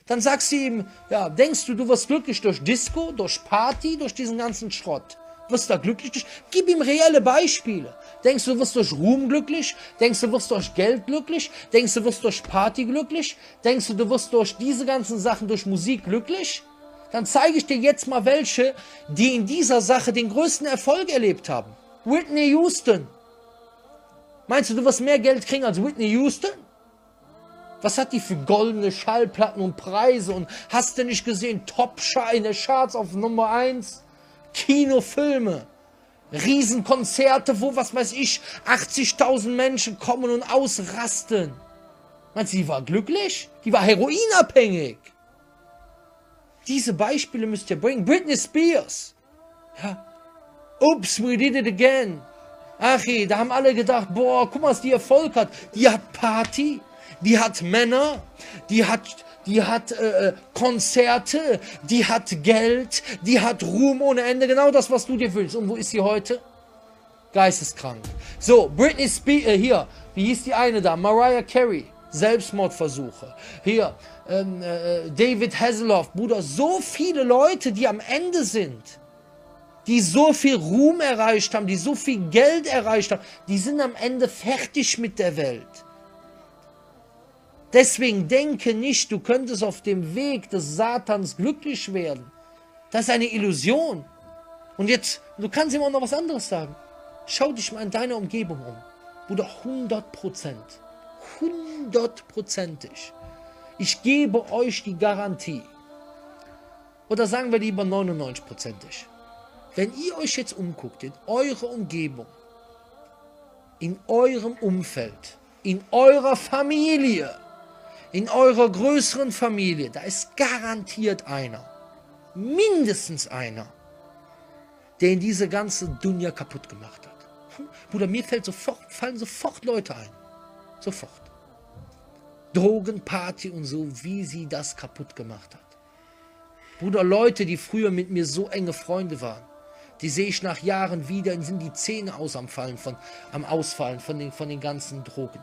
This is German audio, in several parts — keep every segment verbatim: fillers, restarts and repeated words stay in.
Dann sagst du ihm, ja, denkst du, du wirst glücklich durch Disco, durch Party, durch diesen ganzen Schrott? Wirst du da glücklich durch? Gib ihm reelle Beispiele. Denkst du, du wirst durch Ruhm glücklich? Denkst du, du wirst durch Geld glücklich? Denkst du, du wirst durch Party glücklich? Denkst du, du wirst durch diese ganzen Sachen, durch Musik glücklich? Dann zeige ich dir jetzt mal welche, die in dieser Sache den größten Erfolg erlebt haben. Whitney Houston. Meinst du, du wirst mehr Geld kriegen als Whitney Houston? Was hat die für goldene Schallplatten und Preise und hast du nicht gesehen? Top in der Charts auf Nummer eins. Kinofilme. Riesenkonzerte, wo, was weiß ich, achtzigtausend Menschen kommen und ausrasten. Meinst du, die war glücklich? Die war heroinabhängig. Diese Beispiele müsst ihr bringen. Britney Spears. Ja. Oops, we did it again. Ach, da haben alle gedacht, boah, guck mal, was die Erfolg hat. Die hat Party, die hat Männer, die hat, die hat äh, Konzerte, die hat Geld, die hat Ruhm ohne Ende. Genau das, was du dir wünschst. Und wo ist sie heute? Geisteskrank. So, Britney Spears, äh, hier, wie hieß die eine da? Mariah Carey. Selbstmordversuche. Hier, ähm, äh, David Hasselhoff, Bruder, so viele Leute, die am Ende sind, die so viel Ruhm erreicht haben, die so viel Geld erreicht haben, die sind am Ende fertig mit der Welt. Deswegen denke nicht, du könntest auf dem Weg des Satans glücklich werden. Das ist eine Illusion. Und jetzt, du kannst ihm auch noch was anderes sagen. Schau dich mal in deiner Umgebung um. Bruder, hundert Prozent. Hundertprozentig. Ich gebe euch die Garantie. Oder sagen wir lieber neunundneunzig-prozentig. Wenn ihr euch jetzt umguckt in eurer Umgebung, in eurem Umfeld, in eurer Familie, in eurer größeren Familie, da ist garantiert einer, mindestens einer, der in diese ganze Dunja kaputt gemacht hat. Bruder, mir fällt sofort, fallen sofort Leute ein. Sofort. Drogen, Party und so, wie sie das kaputt gemacht hat. Bruder, Leute, die früher mit mir so enge Freunde waren, die sehe ich nach Jahren wieder und sind die Zähne aus am Fallen, von, am Ausfallen von den, von den ganzen Drogen.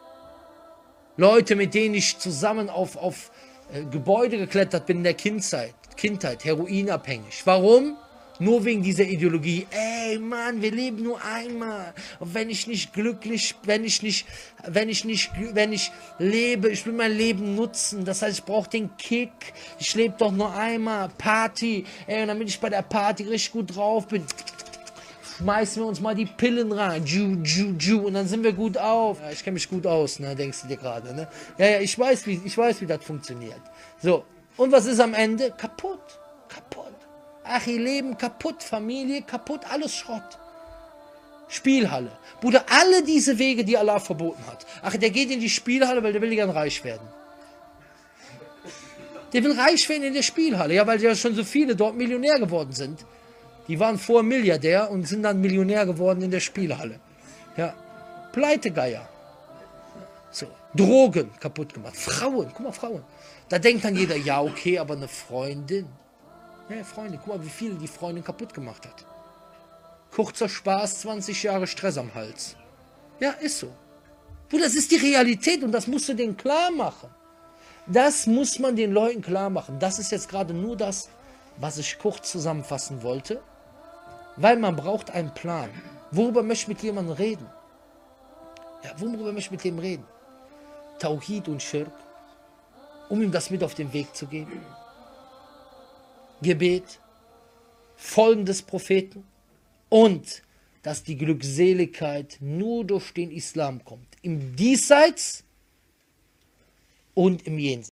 Leute, mit denen ich zusammen auf, auf äh, Gebäude geklettert bin in der Kindheit, Kindheit, heroinabhängig. Warum? Nur wegen dieser Ideologie. Ey, Mann, wir leben nur einmal. Und wenn ich nicht glücklich, wenn ich nicht, wenn ich nicht, wenn ich lebe, ich will mein Leben nutzen. Das heißt, ich brauche den Kick. Ich lebe doch nur einmal. Party. Ey, und damit ich bei der Party richtig gut drauf bin, schmeißen wir uns mal die Pillen rein. Ju, ju, ju. Und dann sind wir gut auf. Ja, ich kenne mich gut aus, ne? Denkst du dir gerade, ne? Ja, ja, ich weiß, wie, ich weiß, wie das funktioniert. So. Und was ist am Ende? Kaputt. Kaputt. Ach, ihr Leben kaputt, Familie kaputt, alles Schrott. Spielhalle. Bruder, alle diese Wege, die Allah verboten hat. Ach, der geht in die Spielhalle, weil der will gern reich werden. Der will reich werden in der Spielhalle, ja, weil ja schon so viele dort Millionär geworden sind. Die waren vorher Milliardär und sind dann Millionär geworden in der Spielhalle. Ja, Pleitegeier. So, Drogen kaputt gemacht. Frauen, guck mal, Frauen. Da denkt dann jeder, ja, okay, aber eine Freundin. Ja, Freunde, guck mal, wie viel die Freundin kaputt gemacht hat. Kurzer Spaß, zwanzig Jahre Stress am Hals. Ja, ist so. Du, das ist die Realität und das musst du denen klar machen. Das muss man den Leuten klar machen. Das ist jetzt gerade nur das, was ich kurz zusammenfassen wollte. Weil man braucht einen Plan. Worüber möchte ich mit jemandem reden? Ja, worüber möchte ich mit dem reden? Tauhid und Schirk. Um ihm das mit auf den Weg zu geben. Gebet, Folgen des Propheten und dass die Glückseligkeit nur durch den Islam kommt. Im Diesseits und im Jenseits.